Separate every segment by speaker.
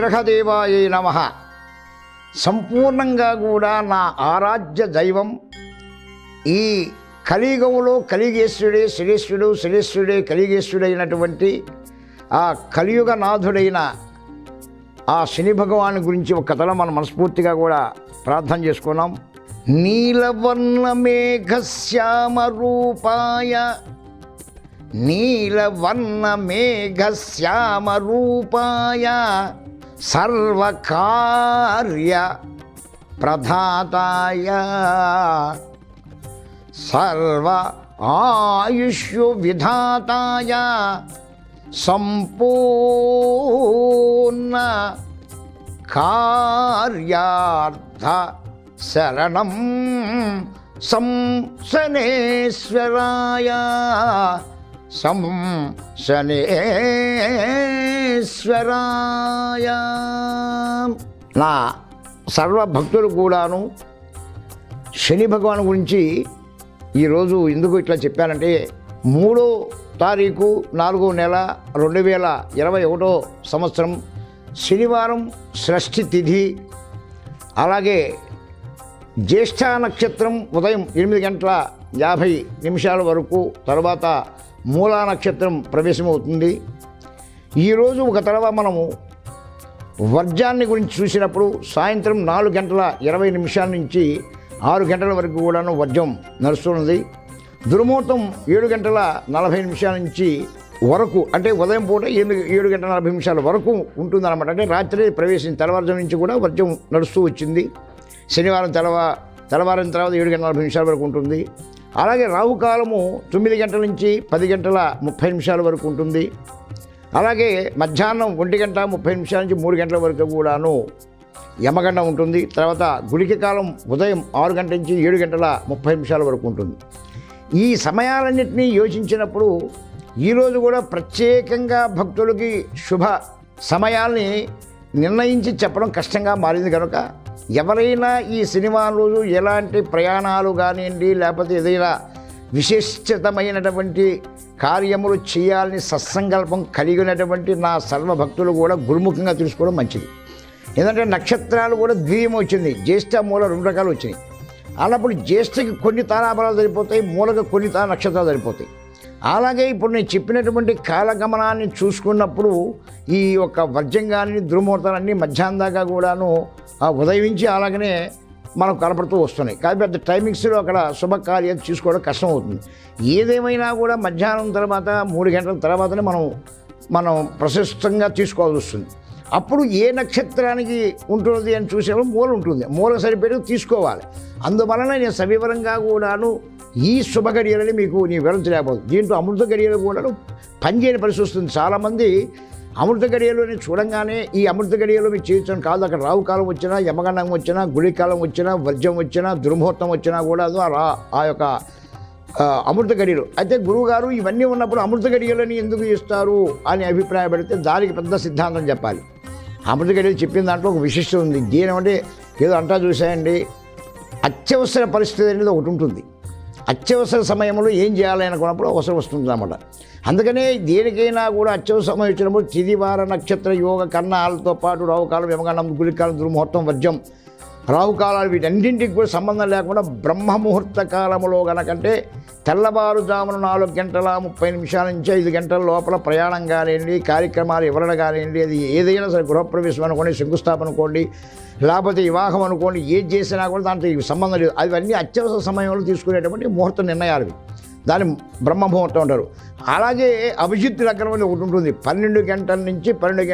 Speaker 1: గ్రహదేవాయ నమః. సంపూర్ణంగా కూడా నా ఆరాధ్య దైవం ఈ కలియుగంలో కలిగేశ్వరుడే శ్రేష్ఠుడు, శ్రేష్ఠుడే కలిగేశ్వరుడైనటువంటి ఆ కలియుగ నాథుడైన ఆ శని భగవాను గురించి ఒక కథలో మనం మనస్ఫూర్తిగా కూడా ప్రార్థన చేసుకున్నాం. నీలవర్ణ మేఘశ్యామ రూపాయ, నీలవర్ణ మేఘశ్యామ రూపాయ, సర్వకార్య ప్రదాతాయ, సర్వ ఆయుష్యు విధాతాయ, సంపూర్ణ కార్యార్థ శరణం శనేశ్వరాయ, శనేశ్వరాయ. నా సర్వభక్తులు కూడాను శని భగవాను గురించి ఈరోజు ఎందుకు ఇట్లా చెప్పానంటే 3వ తారీఖు 4వ నెల 2021 సంవత్సరం శనివారం షష్ఠి తిథి. అలాగే జ్యేష్ఠ నక్షత్రం ఉదయం 8:50 వరకు, తర్వాత మూలా నక్షత్రం ప్రవేశమవుతుంది. ఈరోజు ఒక తర్వాత మనము వర్జాన్ని గురించి చూసినప్పుడు సాయంత్రం 4:20 నుంచి 6 గంటల వరకు కూడాను వర్జం నడుస్తున్నది. దుర్ముహూర్తం 7:40 నుంచి వరకు, అంటే ఉదయం పూట 7:40 వరకు ఉంటుందన్నమాట. అంటే రాత్రి ప్రవేశించిన తెల్లవారుజాము నుంచి కూడా వర్జం నడుస్తూ వచ్చింది. శనివారం తెల్లవారిన తర్వాత 7:40 వరకు ఉంటుంది. అలాగే రాహుకాలము 9 గంటల నుంచి 10:30 వరకు ఉంటుంది. అలాగే మధ్యాహ్నం 1:30 నుంచి 3 గంటల వరకు కూడాను యమగండం ఉంటుంది. తర్వాత గుళిక కాలం ఉదయం 6 గంటల నుంచి 7:30 వరకు ఉంటుంది. ఈ సమయాలన్నింటినీ యోచించినప్పుడు ఈరోజు కూడా ప్రత్యేకంగా భక్తులకి శుభ సమయాల్ని నిర్ణయించి చెప్పడం కష్టంగా మారింది కనుక ఎవరైనా ఈ శనివారం రోజు ఎలాంటి ప్రయాణాలు కానివ్వండి, లేకపోతే ఏదైనా విశిష్టమైనటువంటి కార్యములు చేయాలని సత్సంకల్పం కలిగినటువంటి నా సర్వభక్తులు కూడా గురుముఖంగా తెలుసుకోవడం మంచిది. ఎందుకంటే నక్షత్రాలు కూడా ద్వియం వచ్చింది, జ్యేష్ఠ మూల 2 రకాలు వచ్చినాయి. అన్నప్పుడు జ్యేష్ఠకి కొన్ని తారాబలాలు సరిపోతాయి, మూలకి కొన్ని నక్షత్రాలు సరిపోతాయి. అలాగే ఇప్పుడు నేను చెప్పినటువంటి కాలగమనాన్ని చూసుకున్నప్పుడు ఈ యొక్క వర్జంగాన్ని దుర్ముహూర్తాలన్నీ మధ్యాహ్నం దాకా కూడాను ఉదయించి అలాగనే మనకు కనపడుతూ వస్తున్నాయి. కాబట్టి పెద్ద టైమింగ్స్లో అక్కడ శుభకార్యం చూసుకోవడం కష్టం అవుతుంది. ఏదేమైనా కూడా మధ్యాహ్నం తర్వాత 3 గంటల తర్వాతనే మనం ప్రశస్తంగా తీసుకోవాల్సి వస్తుంది. అప్పుడు ఏ నక్షత్రానికి ఉంటుంది అని చూసేప్పుడు మూల ఉంటుంది, మూల సరిపెట్టి తీసుకోవాలి. అందువలన నేను సవివరంగా కూడాను ఈ శుభ గడియలని మీకు వివరించలేకపోతుంది. దీంట్లో అమృత గడియలు కూడాను పనిచేయని పరిస్థితి వస్తుంది. చాలామంది అమృత గడియలోని చూడంగానే ఈ అమృత గడియలో మీరు చేయొచ్చని కాదు. అక్కడ రావుకాలం వచ్చినా, యమగండం వచ్చినా, గుళికాలం వచ్చినా, వర్జం వచ్చినా, దుర్ముహూర్తం వచ్చినా కూడా ఆ యొక్క అమృత గడియలు. అయితే గురువుగారు ఇవన్నీ ఉన్నప్పుడు అమృత గడియలని ఎందుకు ఇస్తారు అని అభిప్రాయపడితే దానికి పెద్ద సిద్ధాంతం చెప్పాలి. అమృత గడియలు చెప్పిన దాంట్లో ఒక విశిష్టత ఉంది. దీనేమంటే ఏదో అంటా చూసాయండి, అత్యవసర పరిస్థితి అనేది ఒకటి ఉంటుంది. అత్యవసర సమయంలో ఏం చేయాలి అనుకున్నప్పుడు అవసరం వస్తుంది అన్నమాట. అందుకనే దేనికైనా కూడా అత్యవసర సమయం వచ్చినప్పుడు తిదివార నక్షత్ర యోగ కర్ణాలతో పాటు రావుకాలం, యమగండం, గుళికాలం, దుర్ముహూర్తం, వర్జం, రాహుకాలాలు వీటన్నింటికి కూడా సంబంధం లేకుండా బ్రహ్మముహూర్త కాలంలో కనుకంటే తెల్లవారుజామున 4:30 నుంచి 5 గంటల లోపల ప్రయాణం కానివ్వండి, కార్యక్రమాలు వివరణ కానివ్వండి, అది ఏదైనా సరే గృహప్రవేశం అనుకోండి, శంకుస్థాపన అనుకోండి, లేకపోతే వివాహం అనుకోండి, ఏది చేసినా కూడా దాంట్లో సంబంధం లేదు. అవన్నీ అత్యవసర సమయంలో తీసుకునేటువంటి ముహూర్త నిర్ణయాలు, దాన్ని బ్రహ్మముహూర్తం అంటారు. అలాగే అభిజిత్ లగ్నం అని ఒకటి ఉంటుంది. 12 గంటల నుంచి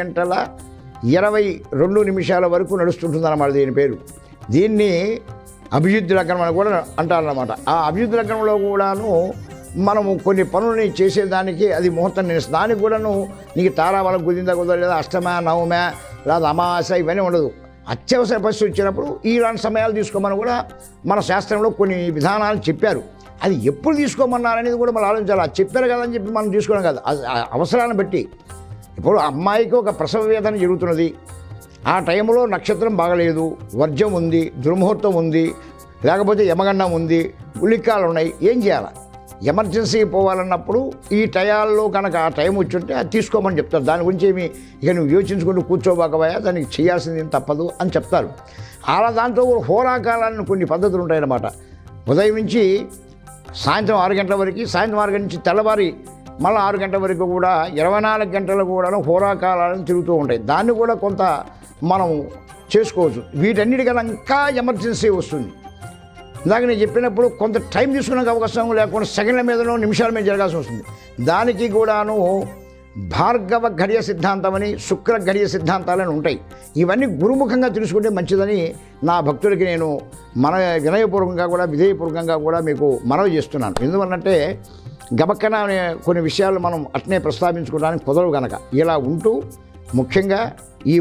Speaker 1: 12:22 వరకు నడుస్తుంటుంది అన్నమాట దీని పేరు. దీన్ని అభిజిత్ లగ్నం అని కూడా అంటారన్నమాట. ఆ అభిజిత్ లగ్నంలో కూడాను మనము కొన్ని పనులని చేసేదానికి అది ముహూర్తం నిర్ణయిస్తుంది. దానికి కూడాను నీకు తారాబలం కుదిందా కుదరదు, లేదా అష్టమ, నవమ, లేదా అమావాస్య ఇవన్నీ ఉండదు. అత్యవసర పరిస్థితి వచ్చినప్పుడు ఇలాంటి సమయాలు తీసుకోమని కూడా మన శాస్త్రంలో కొన్ని విధానాలు చెప్పారు. అది ఎప్పుడు తీసుకోమన్నారనేది కూడా మనం ఆలోచించాలి. అది చెప్పారు కదా అని చెప్పి మనం తీసుకోవడం కాదు, అవసరాన్ని బట్టి. ఇప్పుడు అమ్మాయికి ఒక ప్రసవ వేదన జరుగుతున్నది, ఆ టైంలో నక్షత్రం బాగలేదు, వర్జం ఉంది, దుర్ముహూర్తం ఉంది, లేకపోతే యమగండం ఉంది, గుళికాలు ఉన్నాయి, ఏం చేయాలి? ఎమర్జెన్సీ పోవాలన్నప్పుడు ఈ టయాల్లో కనుక ఆ టైం వచ్చి ఉంటే అది తీసుకోమని చెప్తారు. దాని గురించి ఏమి ఇక నువ్వు యోచించుకుంటూ కూర్చోబాకబోయా, దానికి చేయాల్సింది ఏం తప్పదు అని చెప్తారు. అలా దాంట్లో కూడా హోరాకాలాన్ని కొన్ని పద్ధతులు ఉంటాయన్నమాట. ఉదయం నుంచి సాయంత్రం 6 గంటల వరకు, సాయంత్రం 6 గంటల నుంచి తెల్లవారి మళ్ళీ 6 గంటల వరకు కూడా 24 గంటలు కూడా హోరాకాలాలను తిరుగుతూ ఉంటాయి. దాన్ని కూడా కొంత మనం చేసుకోవచ్చు. వీటన్నిటికన్నా ఇంకా ఎమర్జెన్సీ వస్తుంది. ఇందాక నేను చెప్పినప్పుడు కొంత టైం తీసుకునే అవకాశం లేకుండా సెకండ్ల మీదనో నిమిషాల మీద జరగాల్సి వస్తుంది. దానికి కూడాను భార్గవ ఘడియ సిద్ధాంతం అని, శుక్ర ఘడియ సిద్ధాంతాలని ఉంటాయి. ఇవన్నీ గురుముఖంగా తెలుసుకుంటే మంచిదని నా భక్తులకి నేను వినయపూర్వకంగా కూడా విధేయపూర్వకంగా కూడా మీకు మనవి చేస్తున్నాను. ఎందువల్లంటే గబక్కన కొన్ని విషయాలు మనం అట్నే ప్రస్తావించుకోవడానికి కుదరవు కనుక ఇలా ఉంటూ, ముఖ్యంగా ఈ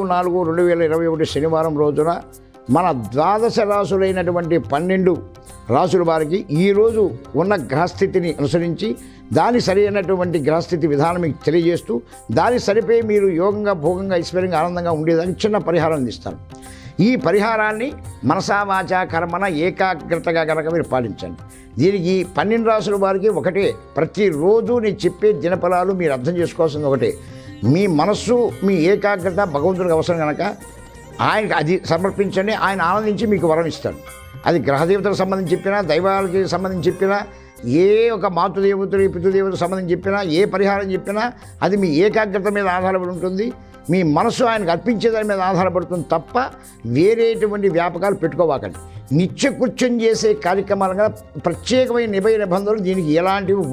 Speaker 1: 3/4/2021 శనివారం రోజున మన ద్వాదశ రాసులైనటువంటి 12 రాసుల వారికి ఈరోజు ఉన్న గ్రహస్థితిని అనుసరించి దాని సరి అయినటువంటి గ్రహస్థితి విధానం మీకు తెలియజేస్తూ, దాని సరిపోయి మీరు యోగంగా, భోగంగా, ఐశ్వర్యంగా, ఆనందంగా ఉండేదానికి చిన్న పరిహారం అందిస్తాను. ఈ పరిహారాన్ని మనసా వాచా కర్మన ఏకాగ్రతగా కనుక మీరు పాటించండి. దీనికి 12 రాసుల వారికి ఒకటే, ప్రతిరోజు నేను చెప్పే దినఫలాలు మీరు అర్థం చేసుకోవాల్సింది ఒకటే. మీ మనస్సు, మీ ఏకాగ్రత భగవంతుడికి అవసరం కనుక ఆయనకి అది సమర్పించండి. ఆయన ఆనందించి మీకు వరం ఇస్తాడు. అది గ్రహదేవతలకు సంబంధించి చెప్పినా, దైవాలకి సంబంధించి చెప్పినా, ఏ ఒక మాతృదేవతలు, పితృదేవతలకు సంబంధించి చెప్పినా, ఏ పరిహారం చెప్పినా అది మీ ఏకాగ్రత మీద ఆధారపడి ఉంటుంది. మీ మనసు ఆయనకు అర్పించేదాని మీద ఆధారపడుతుంది తప్ప వేరేటువంటి వ్యాపకాలు పెట్టుకోవాకండి. నిత్యకృత్యం చేసే కార్యక్రమాలుగా ప్రత్యేకమైన నిబంధనలు దీనికి ఎలాంటివి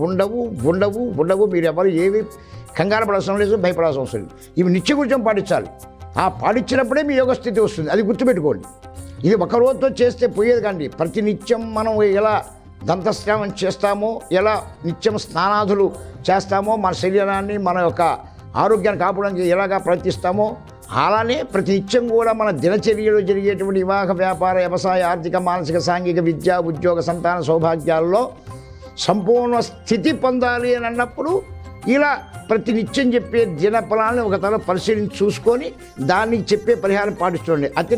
Speaker 1: ఉండవు. మీరు ఎవరు ఏవి కంగారు పడాల్సిన లేదు, భయపడాల్సిన అవసరం లేదు. ఇవి నిత్యకృత్యం పాటించాలి. ఆ పాటించినప్పుడే మీ యోగస్థితి వస్తుంది. అది గుర్తుపెట్టుకోండి. ఇది ఒక రోజుతో చేస్తే పోయేది కండి. ప్రతి నిత్యం మనం ఎలా దంతస్నానం చేస్తామో, ఎలా నిత్యం స్నానాదులు చేస్తామో, మన శరీరాన్ని, మన యొక్క ఆరోగ్యాన్ని కాపాడడానికి ఎలాగా ప్రయత్నిస్తామో, అలానే ప్రతి నిత్యం కూడా మన దినచర్యలో జరిగేటువంటి వివాహ, వ్యాపార, వ్యవసాయ, ఆర్థిక, మానసిక, సాంఘిక, విద్య, ఉద్యోగ, సంతాన సౌభాగ్యాల్లో సంపూర్ణ స్థితి పొందాలి అని అన్నప్పుడు ఇలా ప్రతి నిత్యం చెప్పే దినఫలాన్ని ఒక తల పరిశీలించి చూసుకొని దానికి చెప్పే పరిహారం పాటించండి. అతి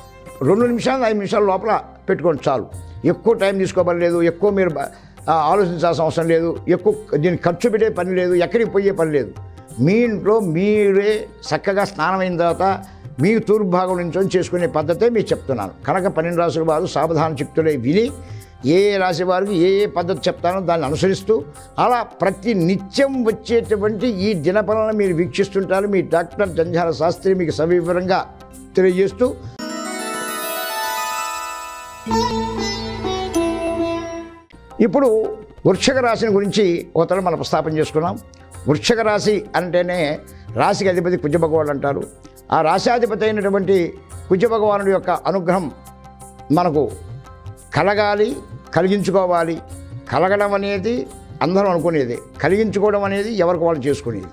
Speaker 1: 2 నిమిషాలు 5 నిమిషాల లోపల పెట్టుకోండి చాలు. ఎక్కువ టైం తీసుకోబడలేదు, ఎక్కువ మీరు ఆలోచించాల్సిన అవసరం లేదు, ఎక్కువ దీన్ని ఖర్చు పెట్టే పని లేదు, ఎక్కడికి పోయే పని లేదు. మీ ఇంట్లో మీరే చక్కగా స్నానమైన తర్వాత మీ తూర్పు భాగం నుంచి చేసుకునే పద్ధతే మీకు చెప్తున్నాను కనుక 12 రాసుల వారు సావధాన చిత్తులై విని ఏ రాశి వారికి ఏ పద్ధతి చెప్తానో దాన్ని అనుసరిస్తూ అలా ప్రతి నిత్యం వచ్చేటువంటి ఈ దినఫలాలను మీరు వీక్షిస్తుంటారు. మీ డాక్టర్ జంధ్యాల శాస్త్రి మీకు సవివరంగా తెలియజేస్తూ ఇప్పుడు వృశ్చిక రాశిని గురించి ఒకతరం మనం ప్రస్తాపన చేసుకున్నాం. వృశ్చిక రాశి అంటేనే రాశికి అధిపతి కుజ భగవానుడు అంటారు. ఆ రాశాధిపతి అయినటువంటి కుజ భగవానుడి యొక్క అనుగ్రహం మనకు కలగాలి, కలిగించుకోవాలి. కలగడం అనేది అందరం అనుకునేది, కలిగించుకోవడం అనేది ఎవరికి వాళ్ళు చేసుకునేది.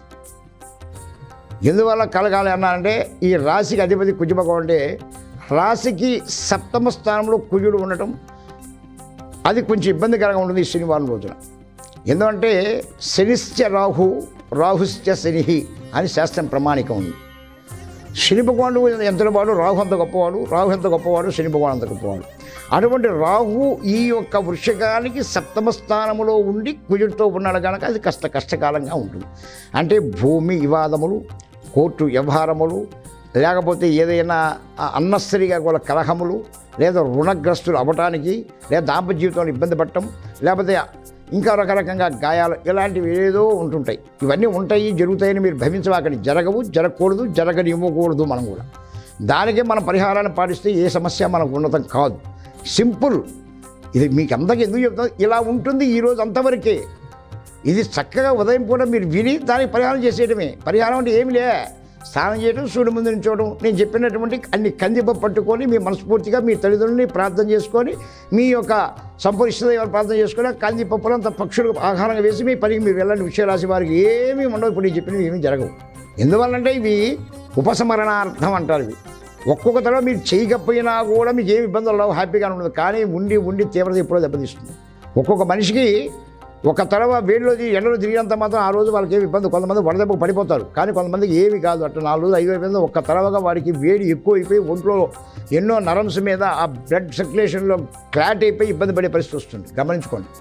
Speaker 1: ఎందువల్ల కలగాలి అన్నారంటే ఈ రాశికి అధిపతి కుజ భగవానుడు అంటే రాశికి 7వ స్థానంలో కుజుడు ఉండటం అది కొంచెం ఇబ్బందికరంగా ఉంటుంది ఈ శనివారం రోజున. ఎందుకంటే శనిశ్చ రాహు, రాహుశ్చ శని అని శాస్త్రం ప్రమాణికం ఉంది. శని భగవానుడు ఎంత వాడు, రాహు అంత గొప్పవాడు, రాహు ఎంత గొప్పవాడు, శని భగవాను అంత గొప్పవాడు. అటువంటి రాహు ఈ యొక్క వృషికానికి 7వ స్థానంలో ఉండి కుజుడితో ఉన్నాడు కనుక అది కష్టకాలంగా ఉంటుంది. అంటే భూమి వివాదములు, కోర్టు వ్యవహారములు, లేకపోతే ఏదైనా అన్నసరిగా కూడా కలహములు, లేదా రుణగ్రస్తులు అవ్వటానికి, లేదా దాంపత్య జీవితంలో ఇబ్బంది పడటం, లేకపోతే ఇంకా రకరకంగా గాయాలు, ఇలాంటివి ఏదో ఉంటుంటాయి. ఇవన్నీ ఉంటాయి, జరుగుతాయని మీరు భవించవాకండి. జరగవు, జరగకూడదు, జరగనివ్వకూడదు. మనం కూడా దానికే మన పరిహారాన్ని పాటిస్తే ఏ సమస్య మనకు ఉన్నతం కాదు. సింపుల్. ఇది మీకు అందరికీ ఎందుకు చెప్తాను, ఇలా ఉంటుంది ఈరోజు అంతవరకే. ఇది చక్కగా ఉదయం కూడా మీరు విని దానికి పరిహారం చేసేయడమే. పరిహారం అంటే ఏమి లే, స్నానం చేయడం, సూర్యుడి ముందు నిల్చోవడం, నేను చెప్పినటువంటి అన్ని కందిపప్పు పట్టుకొని మీ మనస్ఫూర్తిగా మీ తల్లిదండ్రులని ప్రార్థన చేసుకొని, మీ యొక్క సంపూర్ణ ప్రార్థన చేసుకొని కందిపప్పులు అంత పక్షులకు ఆహారంగా వేసి మీ పనికి మీరు వెళ్ళండి. వృశ్చిక వారికి ఏమీ ఉండవు. ఇప్పుడు నేను చెప్పినవి ఏమీ జరగవు. ఎందువల్లంటే ఇవి ఉపసమరణార్థం అంటారు. ఇవి ఒక్కొక్క తర మీరు చేయకపోయినా కూడా మీకు ఏమి ఇబ్బందులు రావు, హ్యాపీగానే ఉండదు. కానీ ఉండి తీవ్రత ఎప్పుడో దెబ్బతీస్తుంది. ఒక్కొక్క మనిషికి ఒక తడవ వేడిలోది ఎండలో తిరిగినంత మాత్రం ఆ రోజు వాళ్ళకి ఏమి ఇబ్బంది. కొంతమంది వడదెబ్బకు పడిపోతారు, కానీ కొంతమందికి ఏమి కాదు. అట్లా 4 రోజులు 5 అయిపోయింది ఒక్క తడవగా వాడికి వేడి ఎక్కువ అయిపోయి ఒంట్లో ఎన్నో నరమ్స్ మీద ఆ బ్లడ్ సర్క్యులేషన్లో క్లాట్ అయిపోయి ఇబ్బంది పడే పరిస్థితి వస్తుంది. గమనించుకోండి.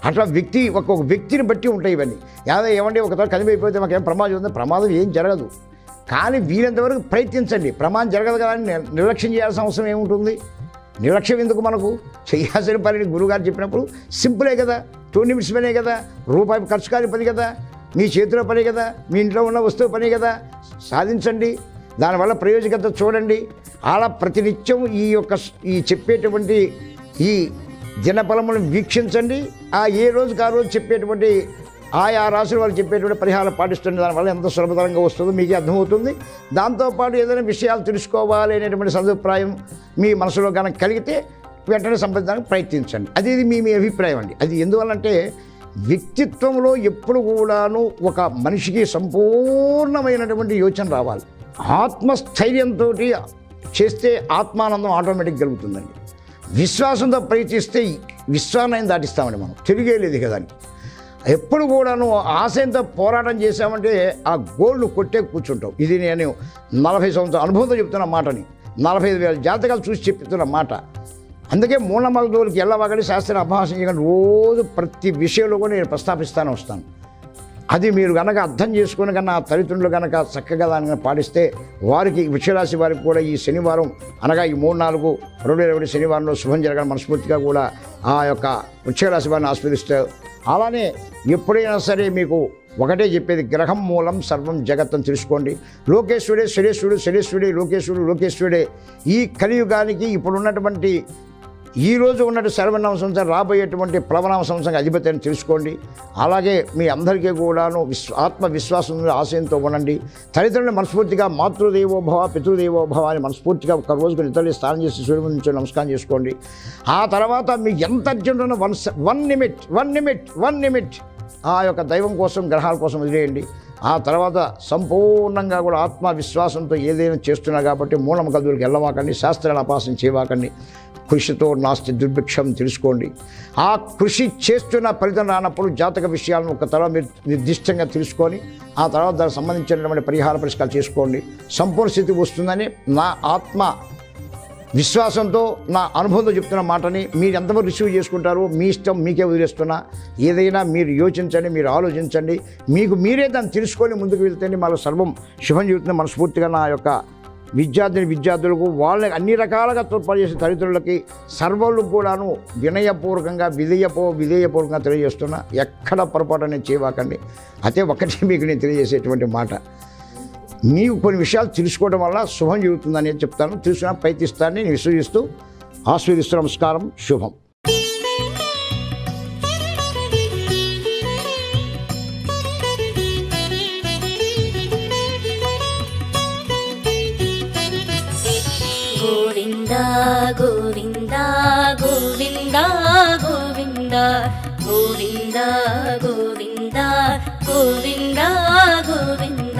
Speaker 1: అట్లా ఒక్కొక్క వ్యక్తిని బట్టి ఉంటాయి ఇవన్నీ. ఏమంటే ఒకసారి కదిలిపోయిపోతే మాకేం ప్రమాదం ఉందో, ప్రమాదం ఏం జరగదు. కానీ వీలంతవరకు ప్రయత్నించండి. ప్రమాదం జరగదు కదా అని నిర్లక్ష్యం చేయాల్సిన అవసరం ఏముంటుంది? నిర్లక్ష్యం ఎందుకు? మనకు చేయాల్సిన పని గురువుగారు చెప్పినప్పుడు సింపులే కదా, 2 నిమిషస్ పనే కదా, రూపాయి ఖర్చు కాని పని కదా, మీ చేతిలో పని కదా, మీ ఇంట్లో ఉన్న వస్తువు పని కదా, సాధించండి. దానివల్ల ప్రయోజకత చూడండి. అలా ప్రతినిత్యం ఈ చెప్పేటువంటి ఈ దినఫలములను వీక్షించండి. ఏ రోజుకి ఆ రోజు చెప్పేటువంటి ఆయా రాశుల వాళ్ళు చెప్పేటువంటి పరిహారం పాటిస్తుంది. దానివల్ల ఎంత సులభతరంగా వస్తుందో మీకే అర్థమవుతుంది. దాంతోపాటు ఏదైనా విషయాలు తెలుసుకోవాలి అనేటువంటి సదుప్రాయం మీ మనసులో కనుక కలిగితే వెంటనే సంపాదించడానికి ప్రయత్నించండి. అది మీ అభిప్రాయం అండి. అది ఎందువల్లంటే వ్యక్తిత్వంలో ఎప్పుడు కూడాను ఒక మనిషికి సంపూర్ణమైనటువంటి యోచన రావాలి. ఆత్మస్థైర్యంతో చేస్తే ఆత్మానందం ఆటోమేటిక్ కలుగుతుందండి. విశ్వాసంతో ప్రయత్నిస్తే విశ్వాన్ని దాటిస్తామండి. మనం తిరిగేలేదు కదండి. ఎప్పుడు కూడాను ఆశయంతో పోరాటం చేశామంటే ఆ గోల్ను కొట్టే కూర్చుంటాం. ఇది నేను 40 సంవత్సరాల అనుభవంతో చెప్తున్న మాటని, 45,000 జాతకాలు చూసి చెప్తున్న మాట. అందుకే మూఢనమ్మకాలకి ఎల్లవాగని శాస్త్రాన్ని అపహాసం చేయకుండా రోజు ప్రతి విషయంలో కూడా నేను ప్రస్తాపిస్తాను వస్తాను. అది మీరు కనుక అర్థం చేసుకుని కన్నా తల్లిదండ్రులు కనుక చక్కగా దాన్ని పాటిస్తే వారికి వృషరాశి వారికి కూడా ఈ శనివారం అనగా ఈ 3-4-2020 శనివారంలో శుభం జరగాలని మనస్ఫూర్తిగా కూడా ఆ యొక్క వృషరాశి వారిని ఆస్వాదిస్తారు. అలానే ఎప్పుడైనా సరే మీకు ఒకటే చెప్పేది, గ్రహం మూలం సర్వం జగత్తని తెలుసుకోండి. లోకేశ్వరుడే శనేశ్వరుడు, శనేశ్వరుడే లోకేశ్వరుడు, లోకేశ్వరుడే ఈ కలియుగానికి ఇప్పుడున్నటువంటి ఈరోజు ఉన్నట్టు శరవనామ సంవత్సరం రాబోయేటువంటి ప్లవనామ సంవత్సరం అధిపతి అని తెలుసుకోండి. అలాగే మీ అందరికీ కూడాను ఆత్మవిశ్వాసం ఆశయంతో ఉండండి. తల్లిదండ్రులను మనస్ఫూర్తిగా మాతృదేవోభవ పితృదేవోభవ అని మనస్ఫూర్తిగా ఒక రోజుకు నిద్రలు స్నానం చేసి సూర్యుడి నుంచి నమస్కారం చేసుకోండి. ఆ తర్వాత మీకు ఎంత అర్జెంట్ ఉన్న వన్ నిమిట్ ఆ యొక్క దైవం కోసం గ్రహాల కోసం వదిలేయండి. ఆ తర్వాత సంపూర్ణంగా కూడా ఆత్మవిశ్వాసంతో ఏదైనా చేస్తున్నారు కాబట్టి మూఢనమ్మకాలకు వెళ్ళవాకండి, శాస్త్రాల అపాసన చేయవాకండి. కృషితో నాస్తి దుర్భిక్షం తెలుసుకోండి. ఆ కృషి చేస్తున్న ఫలితం రానప్పుడు జాతక విషయాలను ఒక తర్వాత మీరు నిర్దిష్టంగా తెలుసుకొని ఆ తర్వాత దానికి సంబంధించినటువంటి పరిహార పరిష్కారాలు చేసుకోండి. సంపూర్ణ స్థితి వస్తుందని నా ఆత్మ విశ్వాసంతో నా అనుభవంతో చెప్తున్న మాటని మీరు ఎంతవరకు రిసీవ్ చేసుకుంటారో మీ ఇష్టం, మీకే వదిలేస్తున్నా. ఏదైనా మీరు యోచించండి, మీరు ఆలోచించండి, మీకు మీరే దాన్ని తెలుసుకొని ముందుకు వెళ్తేనే మళ్ళీ సర్వం శుభం జరుగుతుంది. మనస్ఫూర్తిగా నా యొక్క విద్యార్థులకు వాళ్ళని అన్ని రకాలుగా తోడ్పాటు చేసే తల్లిదండ్రులకి సర్వులకు కూడాను వినయపూర్వకంగా విధేయపూర్వకంగా తెలియజేస్తున్నా. ఎక్కడ పొరపాటు అనేది చేయవాకండి. అదే ఒకటి మీకు నేను తెలియజేసేటువంటి మాట. మీకు కొన్ని విషయాలు తెలుసుకోవడం వల్ల శుభం జరుగుతుందని చెప్తాను. తెలుసుకున్నా ప్రయత్నిస్తానని నేను విశ్వసిస్తూ ఆస్వాదిస్తూ నమస్కారం, శుభం.
Speaker 2: గోవింద గోవింద గోవింద గోవింద గోవింద గోవింద గోవింద గోవింద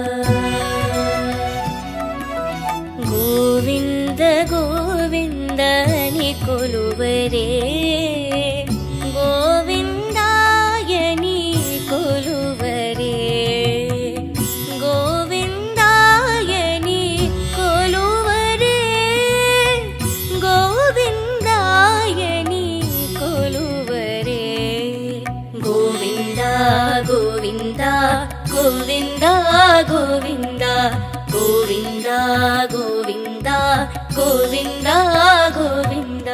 Speaker 2: గోవింద గోవిందని కొలువరే, గోవిందాయని కొలువరే, గోవిందాయని కొలువరే, గోవిందాయని కొలువరే. గోవింద గోవింద గోవింద గోవింద గోవింద గోవింద గోవింద గోవింద.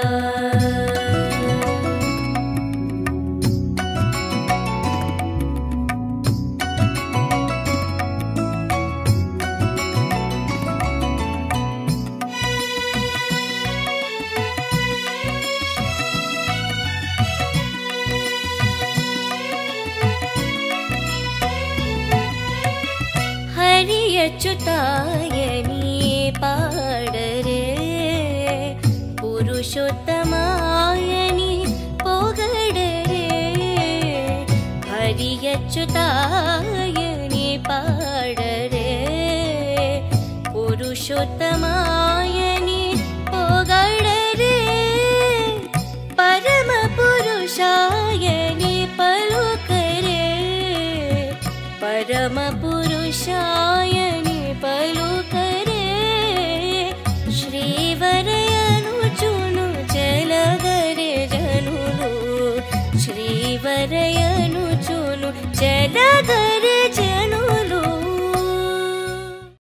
Speaker 2: హరి అచ్యుతాయని పాడరే, పురుషోత్తమాయని పొగడరే. హరి అచ్యుతాయని పాడరే, పురుషోత్తమాయని పొగడరే. పరమ పురుషాయని పలుకరే, పరమ పురుషాయని పలుకరే. శ్రీవరయను చును జలగరే జనులు, శ్రీ श्रीवरयनु चुनु जलगर जनु